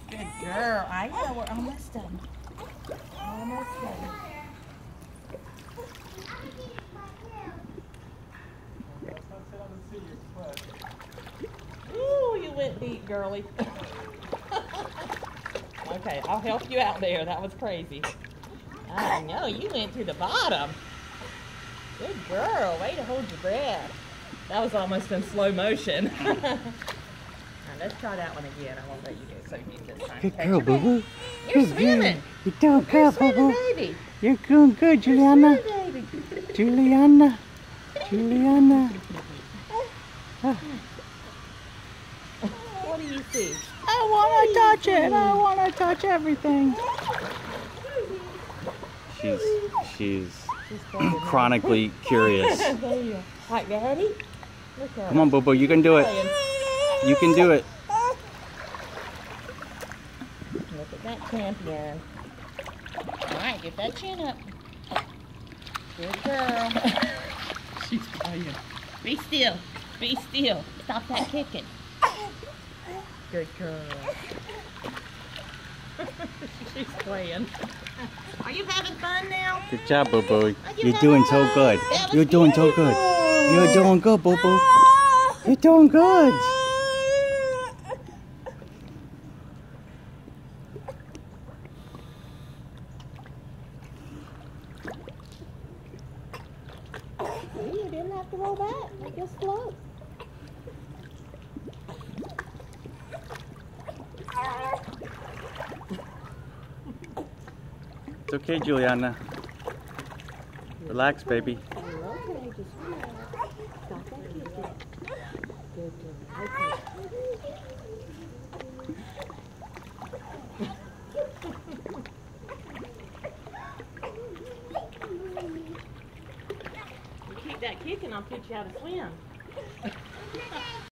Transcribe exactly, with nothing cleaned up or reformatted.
Good girl. I know we're almost done. Almost done. Ooh, you went deep, girlie. Okay, I'll help you out there. That was crazy. I know, you went to the bottom. Good girl. Way to hold your breath. That was almost in slow motion. Now, let's try that one again. I won't let you go so deep this time. Good girl, Boo Boo. You're swimming. You're doing good, Boo Boo. Baby. You're doing good, Giuliana. Baby. Giuliana. Giuliana. Oh. What do you see? I want to touch it. I want to touch everything. She's she's chronically curious. There you go. All right, ready? Look at Come on, Boo Boo. You can do it. You can do it. Look at that champion. All right, get that chin up. Good girl. She's playing. Be still. Be still. Stop that kicking. Good girl. She's playing. Are you having fun now? Good job, Boo Boo. You're doing so good. You're doing so good. You're doing good, Boo Boo. You're doing good. See, you didn't have to roll back. Just float. It's okay, Giuliana. Relax, baby. Okay, just relax. Stop that kicking. Good girl. Okay. You keep that kicking, I'll teach you how to swim.